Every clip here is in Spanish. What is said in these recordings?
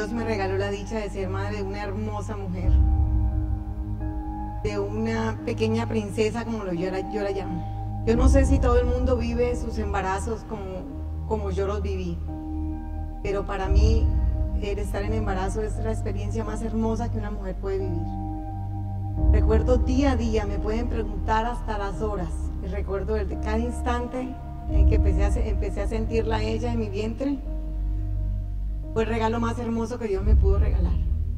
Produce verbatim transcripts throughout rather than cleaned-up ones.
Dios me regaló la dicha de ser madre de una hermosa mujer, de una pequeña princesa, como lo yo, la, yo la llamo. Yo no sé si todo el mundo vive sus embarazos como, como yo los viví, pero para mí el estar en embarazo es la experiencia más hermosa que una mujer puede vivir. Recuerdo día a día, me pueden preguntar hasta las horas, y recuerdo de cada instante en que empecé a, empecé a sentirla a ella en mi vientre. Fue el regalo más hermoso que Dios me pudo regalar.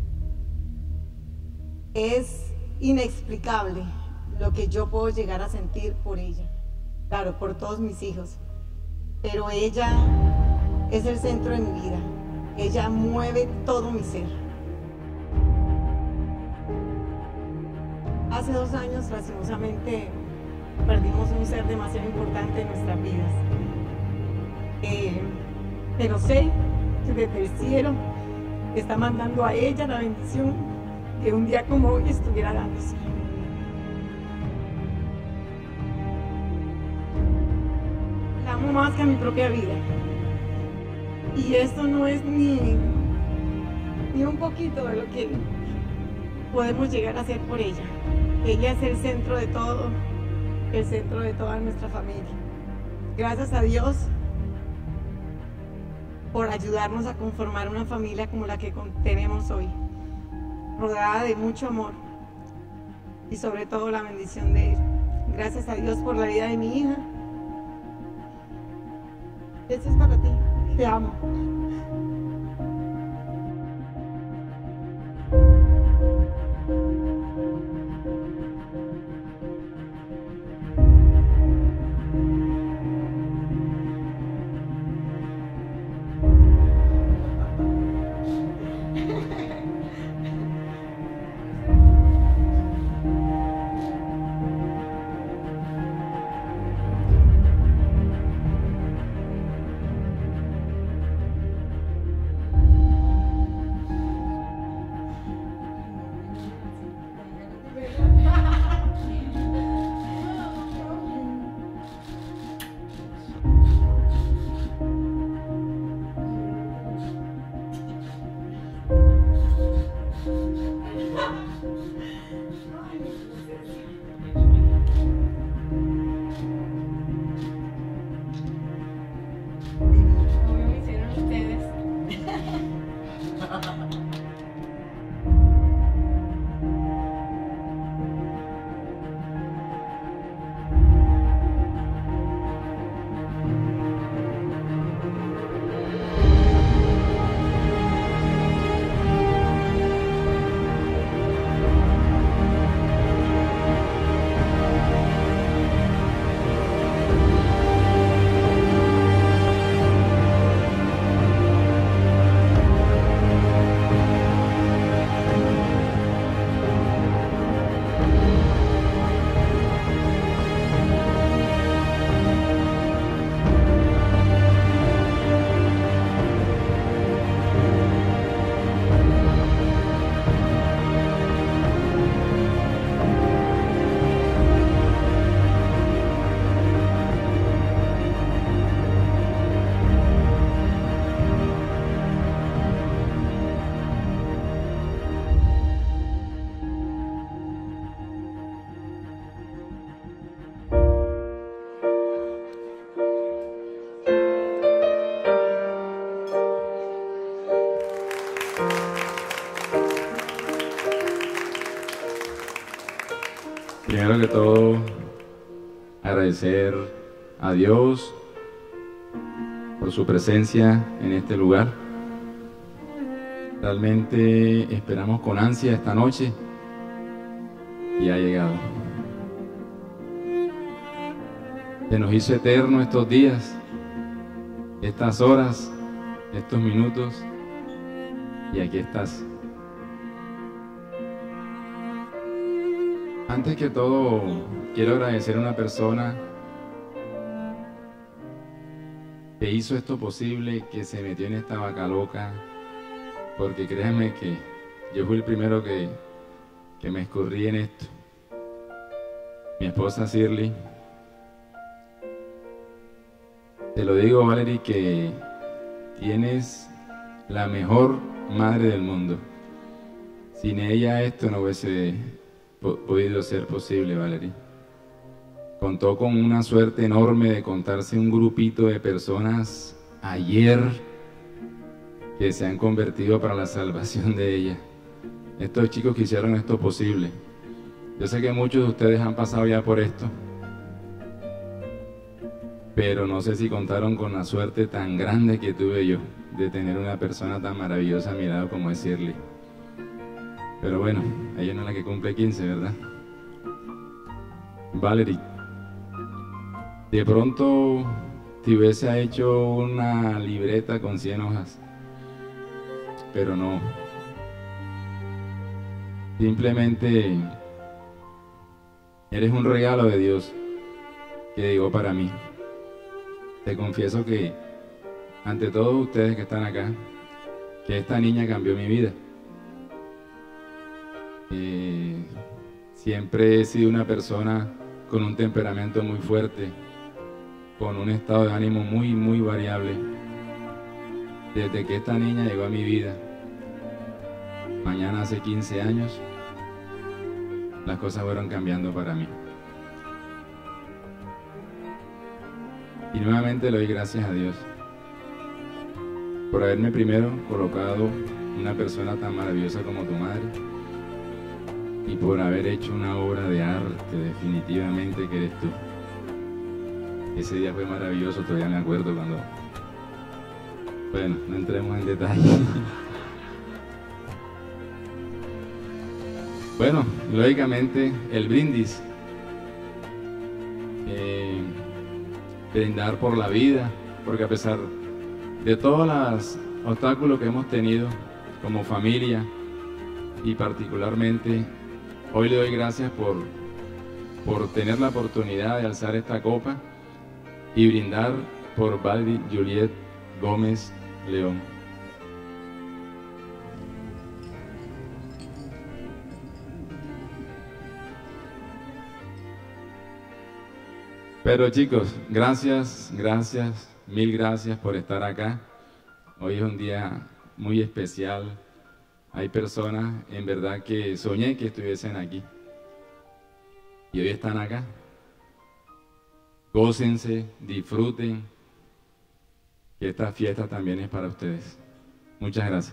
Es inexplicable lo que yo puedo llegar a sentir por ella, claro, por todos mis hijos, pero ella es el centro de mi vida. Ella mueve todo mi ser. Hace dos años, lastimosamente, perdimos un ser demasiado importante en nuestras vidas. Eh, pero sé que desde el cielo está mandando a ella la bendición que un día como hoy estuviera dándose. La amo más que a mi propia vida. Y esto no es ni, ni un poquito de lo que podemos llegar a hacer por ella. Ella es el centro de todo, el centro de toda nuestra familia. Gracias a Dios por ayudarnos a conformar una familia como la que tenemos hoy, rodeada de mucho amor y sobre todo la bendición de Él. Gracias a Dios por la vida de mi hija. Esto es para ti. Te amo. Primero que todo, agradecer a Dios por su presencia en este lugar. Realmente esperamos con ansia esta noche y ha llegado. Se nos hizo eterno estos días, estas horas, estos minutos, y aquí estás. Antes que todo, quiero agradecer a una persona que hizo esto posible, que se metió en esta vaca loca, porque créanme que yo fui el primero que, que me escurrí en esto. Mi esposa Shirley. Te lo digo, Valerie, que tienes la mejor madre del mundo. Sin ella esto no hubiese po- podido ser posible, Valerie. Contó con una suerte enorme de contarse un grupito de personas ayer que se han convertido para la salvación de ella. Estos chicos que hicieron esto posible. Yo sé que muchos de ustedes han pasado ya por esto, pero no sé si contaron con la suerte tan grande que tuve yo de tener una persona tan maravillosa a mi lado como es Shirley. Pero bueno, ella no es la que cumple quince, ¿verdad? Valerie, de pronto te hubiese hecho una libreta con cien hojas, pero no. Simplemente eres un regalo de Dios que llegó para mí. Te confieso que ante todos ustedes que están acá, que esta niña cambió mi vida. Eh, siempre he sido una persona con un temperamento muy fuerte, con un estado de ánimo muy, muy variable. Desde que esta niña llegó a mi vida, mañana hace quince años, las cosas fueron cambiando para mí. Y nuevamente le doy gracias a Dios por haberme primero colocado una persona tan maravillosa como tu madre y por haber hecho una obra de arte definitivamente que eres tú. Ese día fue maravilloso, todavía me acuerdo cuando... Bueno, no entremos en detalle. Bueno, lógicamente el brindis. Eh, brindar por la vida, porque a pesar de todos los obstáculos que hemos tenido como familia y particularmente, hoy le doy gracias por, por tener la oportunidad de alzar esta copa y brindar por Valerie Juliet Gómez León. Pero chicos, gracias, gracias, mil gracias por estar acá. Hoy es un día muy especial. Hay personas en verdad que soñé que estuviesen aquí y hoy están acá. Gócense, disfruten, que esta fiesta también es para ustedes. Muchas gracias.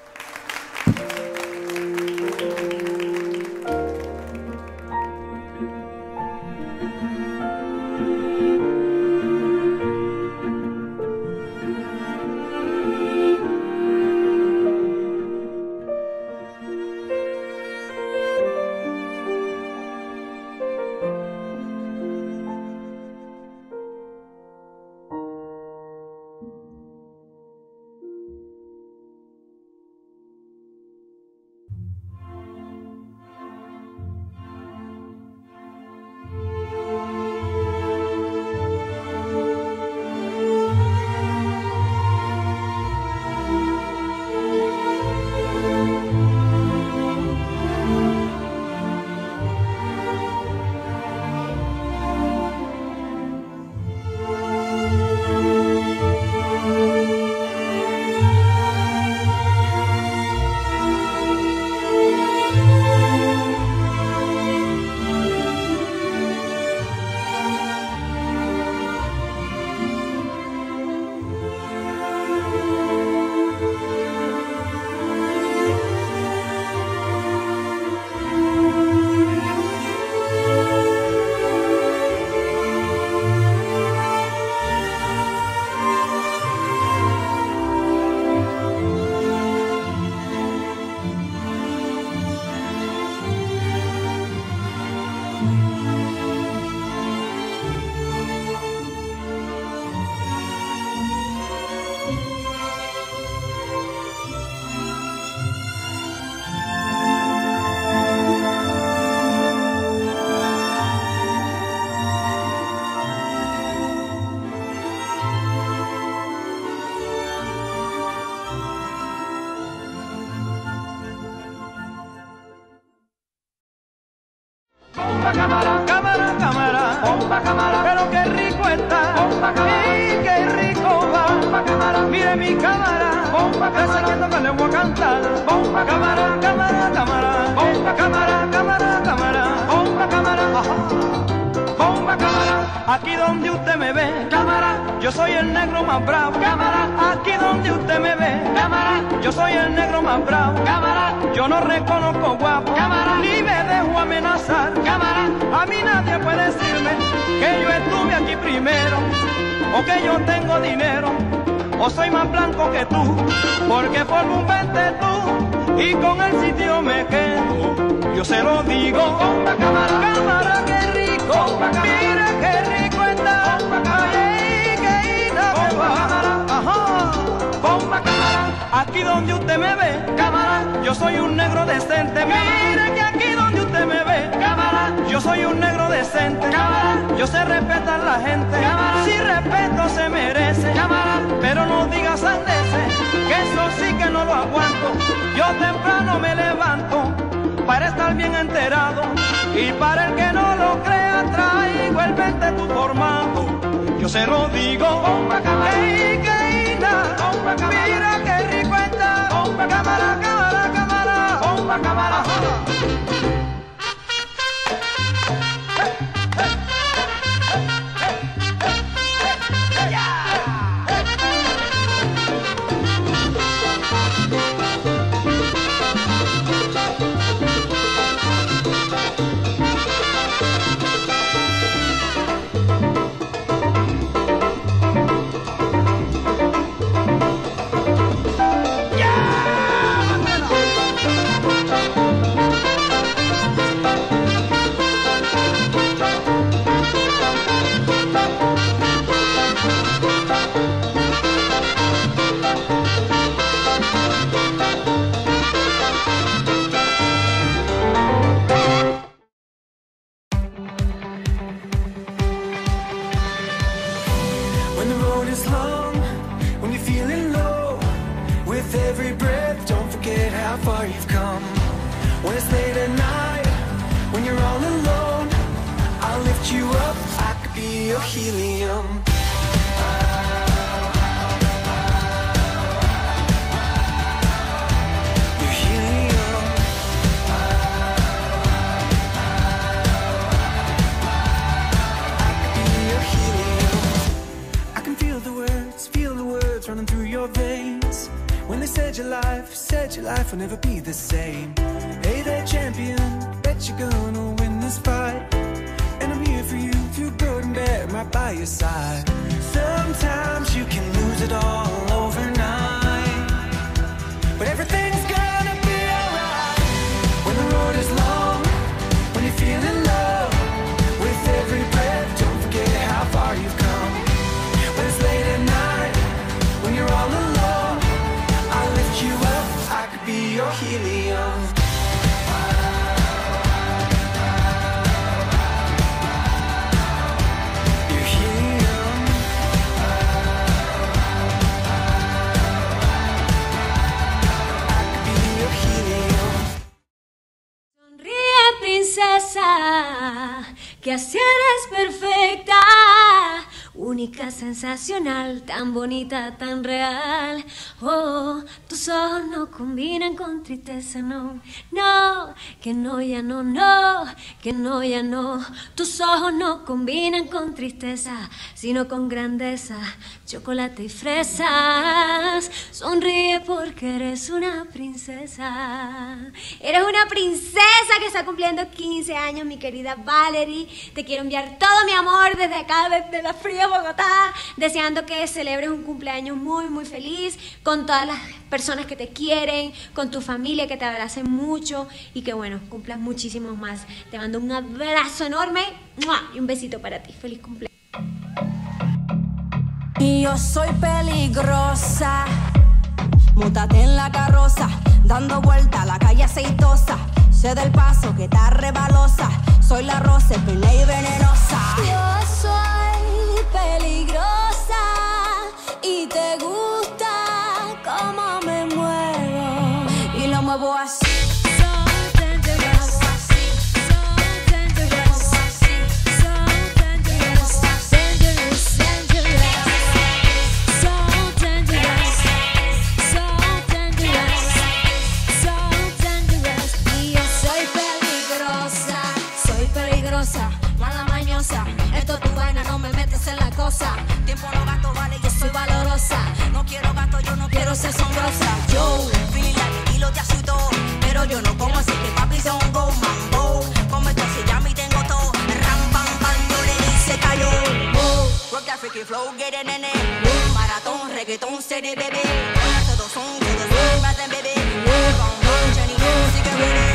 Cámara, cámara, cámara, bomba, cámara, pero qué rico está, bomba, cámara, y qué rico va, bomba, cámara, mire mi cámara, bomba cámara, que le voy a cantar. Bomba cámara, cámara, cámara, bomba cámara, cámara, cámara, bomba cámara, ajá. Bomba cámara, aquí donde usted me ve, cámara, yo soy el negro más bravo, cámara, aquí donde usted me ve, cámara, yo soy el negro más bravo, cámara, yo no reconozco guapo, cámara, ni me dejo amenazar, cámara, a mí nadie puede decirme que yo estuve aquí primero, o que yo tengo dinero, o soy más blanco que tú, porque formo un veinte tú, y con el sitio me quedo, yo se lo digo, bomba cámara, cámara, qué rico, mira qué rico está, ay, qué linda bomba, ajá, bomba cámara, aquí donde usted me ve, cámara, yo soy un negro decente, mire que aquí donde usted me ve, cámara, yo soy un negro decente, cámara, yo sé respetar a la gente, cámara, si respeto se merece, cámara, pero no digas sandeces, que eso sí que no lo aguanto, yo temprano me levanto, para estar bien enterado, y para el que no lo crea traigo el veinte tu formato, yo se lo digo, bomba cámara, hey, qué linda, bomba cámara, mira qué rico está, bomba cámara, cámara, cámara, bomba cámara, helium. You're helium. I could be your helium. I can feel the words, feel the words running through your veins. When they said your life, said your life will never be the same. Hey there, champion, bet you're gonna win this fight. And I'm here for you through good and bad, right by your side. Sometimes you can lose it all overnight, but everything's gonna be alright. When the road is long, when you're feeling low, with every breath, don't forget how far you've come. When it's late at night, when you're all alone, I'll lift you up, I could be your helium. Que así eres perfecta, única, sensacional, tan bonita, tan real. Oh, tus ojos no combinan con tristeza, no, no, que no, ya no, no, que no, ya no. Tus ojos no combinan con tristeza, sino con grandeza, chocolate y fresas. Sonríe porque eres una princesa. Eres una princesa que está cumpliendo quince años, mi querida Valerie. Te quiero enviar todo mi amor desde acá, desde la fría Bogotá, deseando que celebres un cumpleaños muy, muy feliz, con todas las personas que te quieren, con tu familia que te abracen mucho y que, bueno, cumplas muchísimos más. Te mando un abrazo enorme y un besito para ti. Feliz cumpleaños. Y yo soy peligrosa, móntate en la carroza, dando vuelta a la calle aceitosa. Sé del paso que está rebalosa, soy la rosa, pena y venenosa. Yo soy peligrosa y te gusta cómo me muevo. Y lo muevo así. So peligrosa, mala mañosa. Esto es tu vaina, no me metes en la cosa. Tiempo no gasto, vale, yo soy valorosa. No quiero gasto, yo no quiero ser sombrosa. Yo, fila, y lo te asustó. Pero yo no como así que papi son go mambo. Come esto si ya me tengo todo. Ram, pam, pam, yo le hice cayó. Oh, rock that freaky flow, get it, nene. Oh, maratón, reggaetón, city, baby. Todos son, todos son, baten, baby. Con Don Jenny, sigue ready.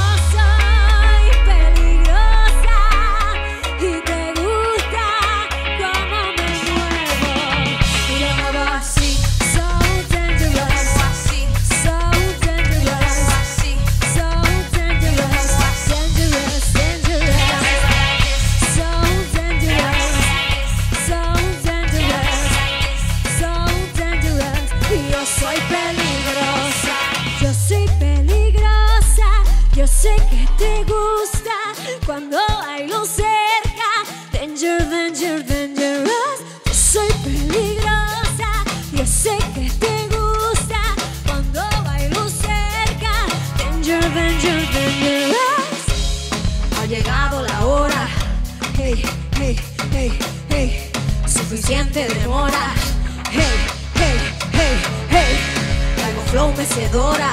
Sé que te gusta cuando hay luz cerca. Danger, danger, dangerous. Yo soy peligrosa. Yo sé que te gusta cuando hay luz cerca. Danger, danger, dangerous. Ha llegado la hora. Hey, hey, hey, hey. Suficiente demora. Hey, hey, hey, hey. Traigo flow mecedora.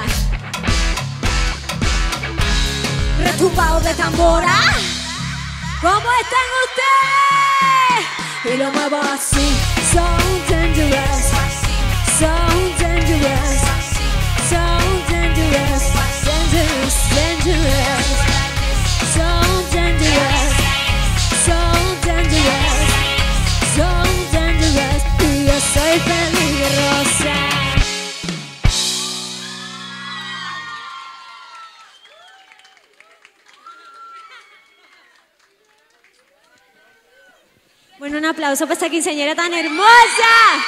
Retumbado de tambora. ¿Cómo están ustedes? Y lo muevo así. So dangerous, so dangerous, so dangerous, dangerous, dangerous, so dangerous, so dangerous, so dangerous. Y yo soy peligrosa. Bueno, un aplauso para esta quinceañera tan hermosa.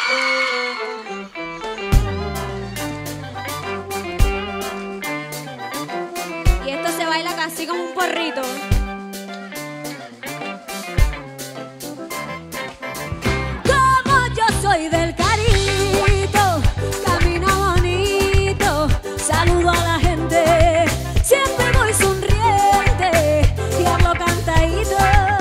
Y esto se baila casi como un porrito. Como yo soy del Carito, camino bonito, saludo a la gente, siempre voy sonriente y hablo cantadito.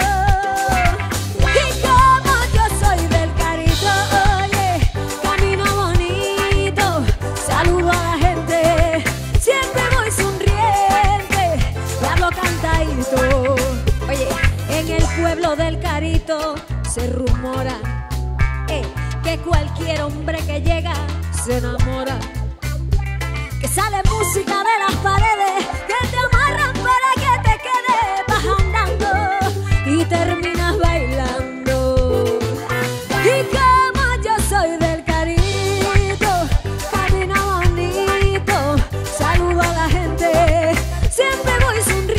Oye, en el pueblo del Carito se rumora eh, que cualquier hombre que llega se enamora, que sale música de las paredes, que te amarran para que te quedes bajando y terminas bailando. Y como yo soy del Carito, camino bonito, saludo a la gente, siempre voy sonriendo.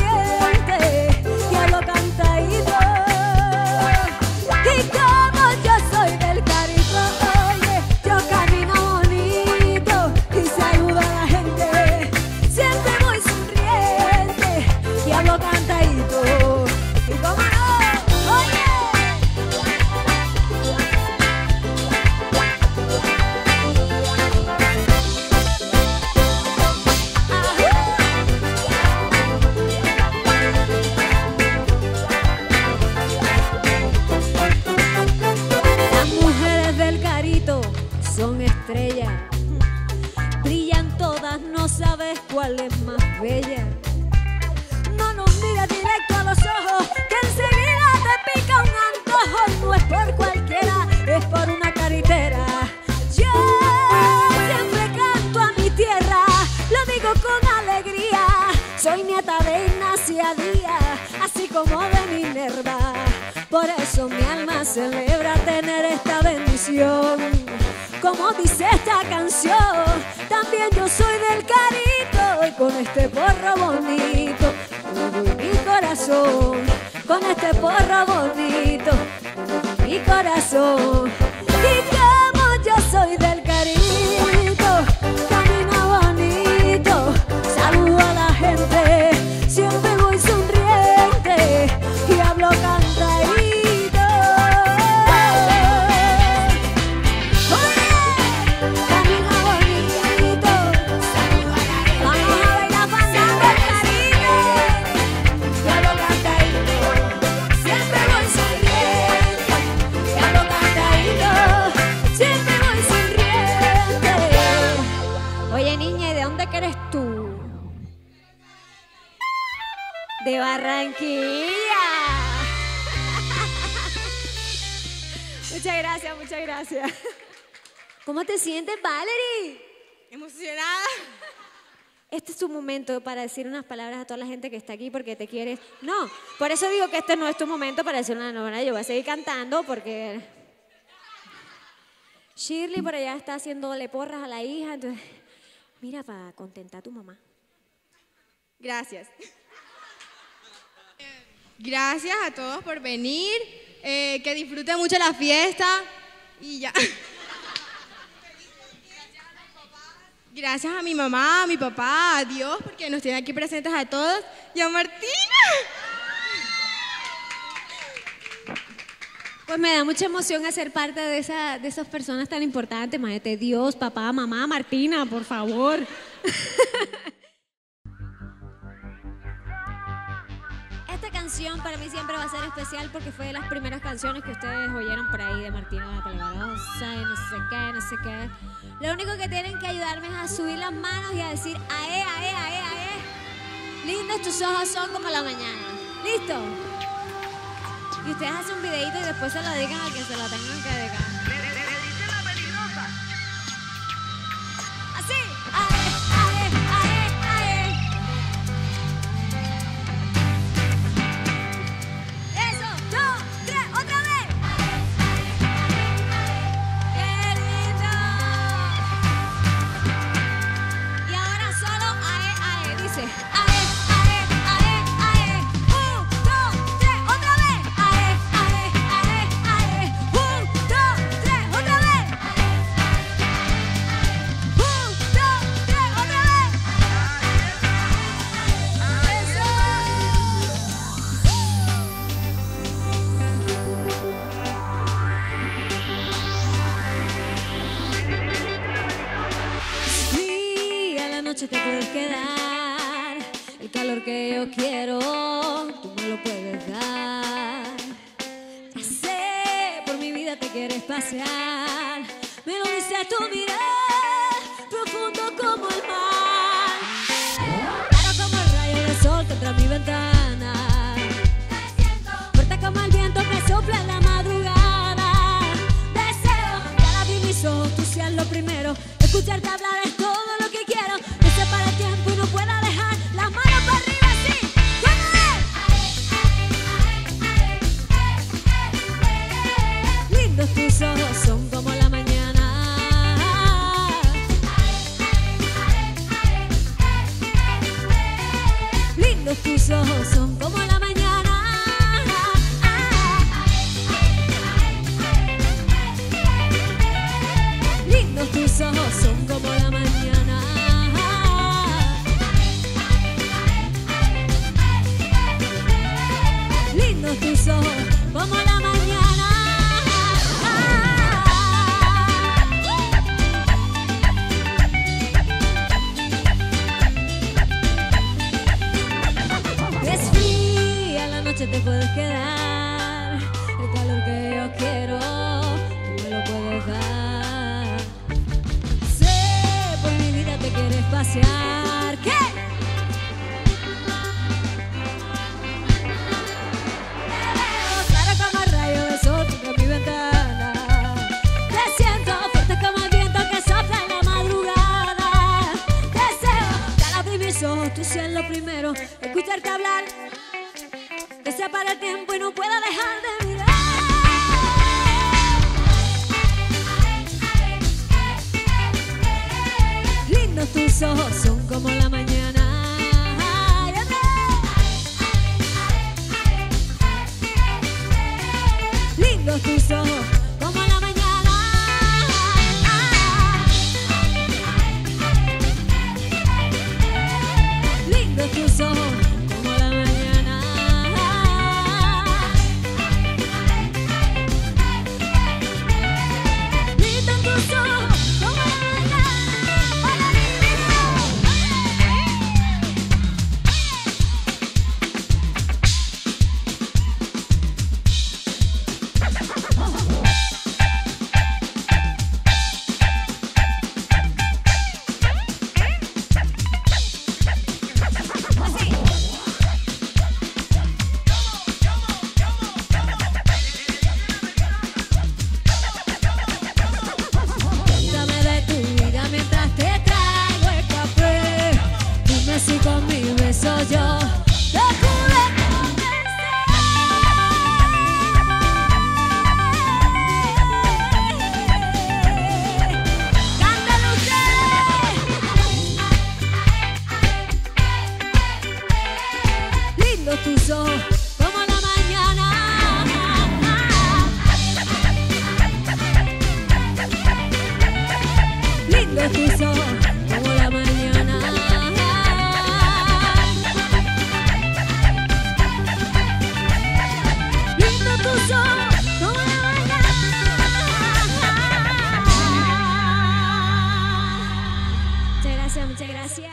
Son estrellas, brillan todas, no sabes cuál es más bella. No nos mires directo a los ojos, que enseguida te pica un antojo. No es por cualquiera, es por una caritera. Yo siempre canto a mi tierra, lo digo con alegría. Soy nieta de Ignacia Díaz, así como de Minerva. Por eso mi alma celebra tener esta bendición. Como dice esta canción, también yo soy del Carito, y con este porro bonito le doy mi corazón. Con este porro bonito le doy mi corazón. Y como yo soy del Carito, camino bonito, saludo a la gente, siempre voy sonriente y hablo cantadito. de Barranquilla. Muchas gracias, muchas gracias. ¿Cómo te sientes, Valerie? Emocionada. Este es tu momento para decir unas palabras a toda la gente que está aquí porque te quieres. No, por eso digo que este no es tu momento para decir una novena. Yo voy a seguir cantando porque Shirley por allá está haciéndole porras a la hija. Entonces, mira, para contentar a tu mamá. Gracias. Gracias a todos por venir. Eh, que disfruten mucho la fiesta. Y ya. Gracias a mi mamá, a mi papá, a Dios, porque nos tienen aquí presentes a todos. Y a Martina. Pues me da mucha emoción hacer parte de, esa, de esas personas tan importantes. Imagínate, Dios, papá, mamá, Martina, por favor. Esta canción para mí siempre va a ser especial porque fue de las primeras canciones que ustedes oyeron por ahí de Martina la Peligrosa y no sé qué, no sé qué. Lo único que tienen que ayudarme es a subir las manos y a decir ae, ae, ae, ae. Lindos tus ojos son como la mañana. ¿Listo? Y ustedes hacen un videito y después se lo digan a quien se lo tengan que dedicar. Así. Ae, ae, ae, ae. Eso, dos, tres, otra vez. ¡Qué lindo! Y ahora solo ae, ae, dice ae, ae, ae, ae. Un, dos, tres, otra vez. Ae, ae, ae, ae. Un, dos, tres, otra vez. Un, dos, tres, otra vez. Eso. Sí, a la noche te puedes quedar. El calor que yo quiero, tú me lo puedes dar. Ya sé, por mi vida te quieres pasear. Me lo dice tu mirar, profundo como el mar. Claro como el rayo del sol contra mi ventana. Fuerte como el viento que sopla en la madrugada. Deseo que al abrir mis ojos tú seas lo primero. Escucharte hablar es todo lo que quiero. Que se pare el tiempo y no pueda dejar las manos para arriba así. ¿Cómo es? Lindos tus ojos son como la mañana. Lindos tus ojos son como la mañana. Lindos tus ojos son como la mañana. Lindos tus ojos como la mañana. Es fría la noche, te puedes quedar. El calor que yo quiero, tú me lo puedes dar. Sé, por mi vida te quieres pasear. ¿Qué? Te veo clara como el rayo del sol contra mi ventana. Te siento fuerte como el viento que sopla en la madrugada. Deseo que al abrir mis ojos tú seas lo primero. Escucharte hablar, que se para el tiempo y no pueda dejar de mirar. Lindos tus ojos son como la mañana. Lindos tus ojos como la mañana. Lindos tus ojos como la mañana. Lindos tus ojos como la mañana. tus ojos como la mañana. Lindos tus ojos como la mañana. Lindos tus ojos como la mañana. Muchas gracias, muchas gracias.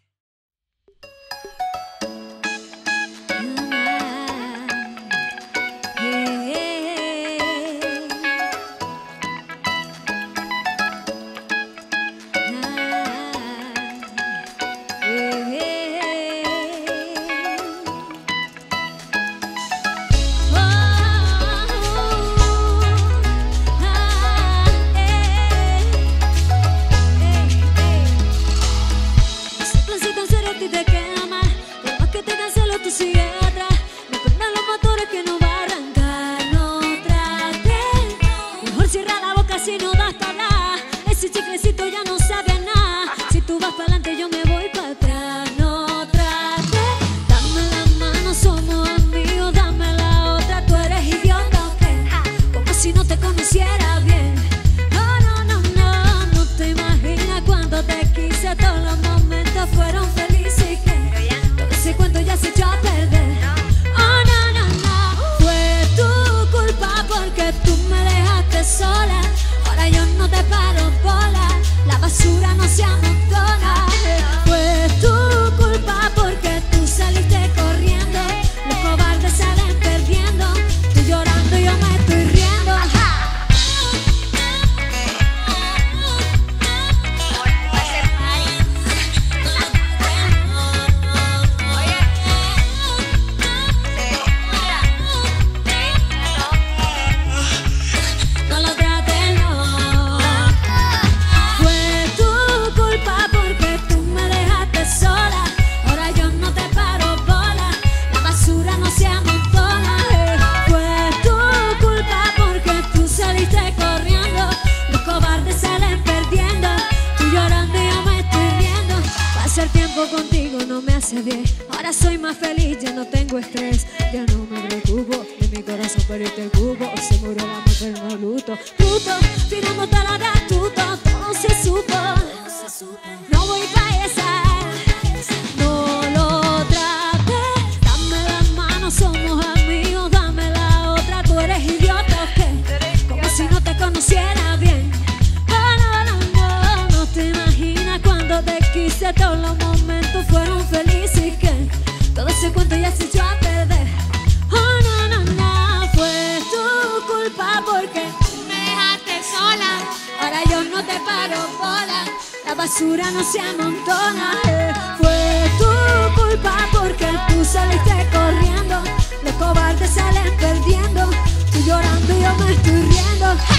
Contigo no me hace bien. Ahora soy más feliz, ya no tengo estrés. Ya no me preocupo de mi corazón perdiste el cubo. Se murió el amor pero no luto. Puto, tiramos toda la gratuito. Todo se supo. No voy pa' esa. No lo trates. Dame las manos, somos amigos. Dame la otra, tú eres idiota o qué. Como si no te conociera bien. Oh, no, no, no, no te imaginas cuando te quise. Todos los momentos fueron felices y que todo ese cuento ya se echó a perder. Oh, no, no, no, fue tu culpa porque me dejaste sola. Ahora yo no te paro bola, la basura no se amontona. Eh. Fue tu culpa porque tú saliste corriendo. Los cobardes salen perdiendo. Tú llorando y yo me estoy riendo. ¡Ja!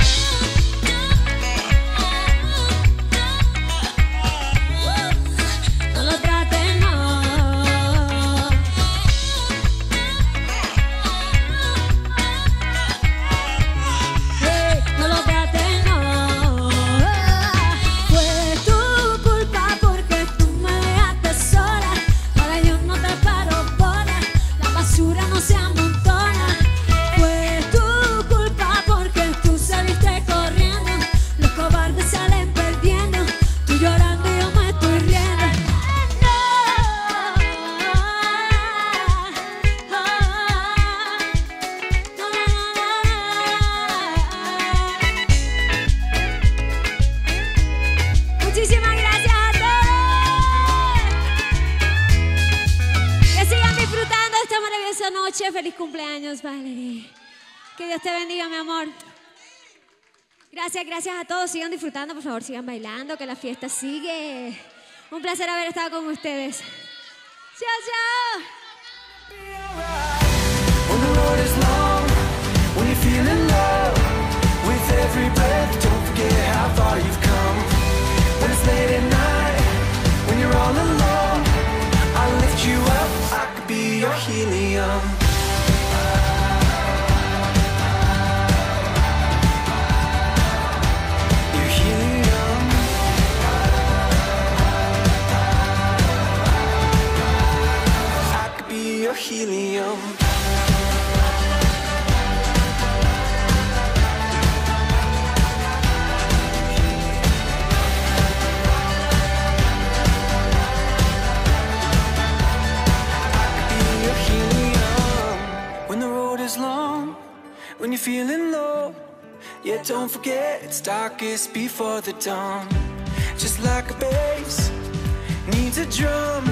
Feliz cumpleaños, Valerie. Que Dios te bendiga, mi amor. Gracias, gracias a todos. Sigan disfrutando, por favor, sigan bailando, que la fiesta sigue. Un placer haber estado con ustedes. Chao, chao. helium. When the road is long, when you're feeling low, yeah, don't forget it's darkest before the dawn. Just like a bass needs a drum,